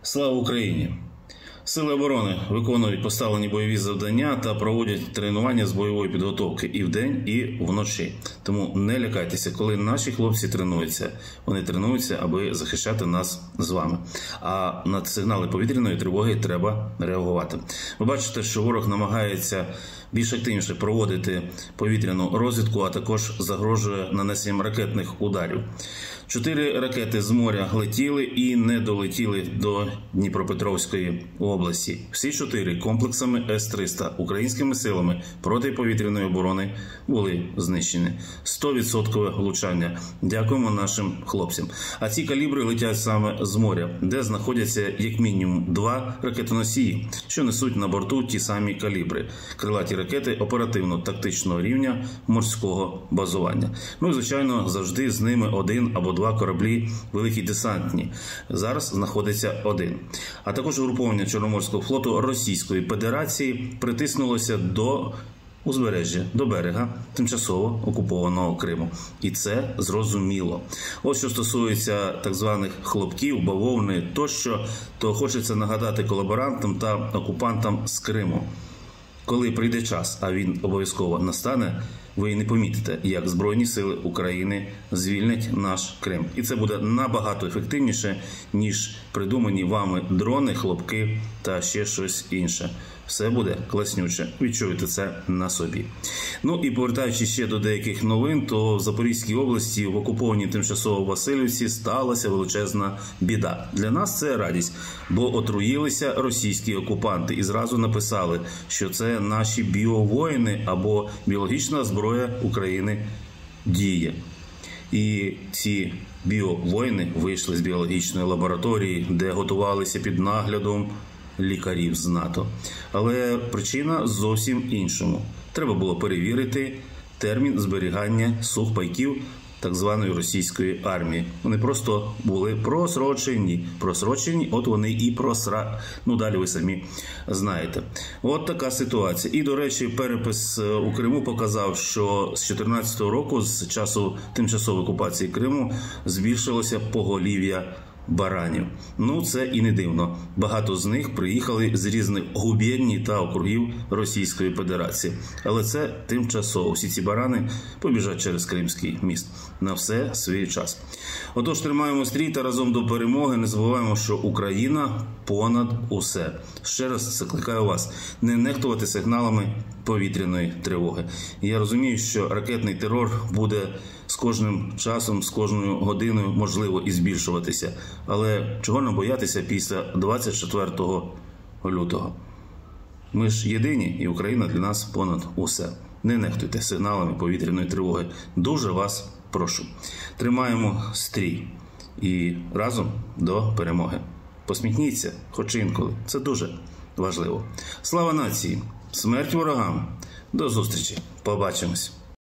Слава Україні! Сили оборони виконують поставлені бойові завдання та проводять тренування з бойової підготовки і вдень, і вночі. Тому не лякайтеся, коли наші хлопці тренуються. Вони тренуються, аби захищати нас з вами. А на сигнали повітряної тривоги треба реагувати. Ви бачите, що ворог намагається більш активніше проводити повітряну розвідку, а також загрожує нанесенням ракетних ударів. 4 ракети з моря летіли і не долетіли до Дніпропетровської області. Всі 4 комплексами С-300 українськими силами протиповітряної оборони були знищені. 100% влучання. Дякуємо нашим хлопцям. А ці калібри летять саме з моря, де знаходяться як мінімум 2 ракетоносії, що несуть на борту ті самі калібри. Крилаті ракети оперативно-тактичного рівня морського базування. Ну і, звичайно, завжди з ними 1 або 2 кораблі великі десантні. Зараз знаходиться 1. А також угруповання Чорноморського флоту Російської Федерації притиснулося до узбережжя, до берега тимчасово окупованого Криму. І це зрозуміло. Ось що стосується так званих хлопків, бавовни тощо, то хочеться нагадати колаборантам та окупантам з Криму. Коли прийде час, а він обов'язково настане, ви не помітите, як Збройні сили України звільнять наш Крим. І це буде набагато ефективніше, ніж придумані вами дрони, хлопки та ще щось інше. Все буде класнюче. Відчуєте це на собі. Ну і повертаючись ще до деяких новин, то в Запорізькій області, в окупованій тимчасово Васильівці, сталася величезна біда. Для нас це радість, бо отруїлися російські окупанти і зразу написали, що це наші біовоїни або біологічна зброя України діє. І ці біовоїни вийшли з біологічної лабораторії, де готувалися під наглядом лікарів з НАТО. Але причина зовсім іншому. Треба було перевірити термін зберігання сухпайків так званої російської армії. Вони просто були просрочені. Просрочені, от вони і Ну, далі ви самі знаєте. От така ситуація. І, до речі, перепис у Криму показав, що з 2014 року, з часу тимчасової окупації Криму, збільшилося поголів'я баранів. Ну, це і не дивно. Багато з них приїхали з різних губерній та округів Російської Федерації. Але це тимчасово. Всі ці барани побіжать через Кримський міст. На все свій час. Отож, тримаємо стрій та разом до перемоги. Не забуваємо, що Україна понад усе. Ще раз закликаю вас не нехтувати сигналами повітряної тривоги. Я розумію, що ракетний терор буде з кожним часом, з кожною годиною, можливо, і збільшуватися. Але чого нам боятися після 24 лютого? Ми ж єдині, і Україна для нас понад усе. Не нехтуйте сигналами повітряної тривоги. Дуже вас прошу. Тримаємо стрій. І разом до перемоги. Посміхніться, хоч інколи. Це дуже важливо. Слава нації! Смерть ворогам! До зустрічі! Побачимось!